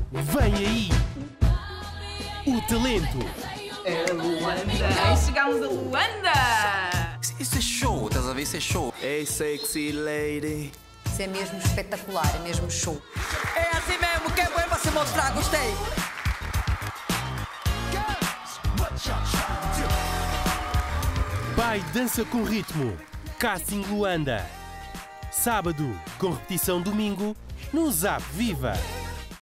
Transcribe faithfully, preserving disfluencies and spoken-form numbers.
Vem aí o talento. É Luanda. Aí chegamos a Luanda. Isso é show, estás a ver? Isso é show. Hey, sexy lady. Isso é mesmo espetacular, é mesmo show. É assim mesmo, que é bom para se mostrar, gostei. Pai dança com ritmo. Casting Luanda. Sábado, com repetição domingo, no Zap Viva.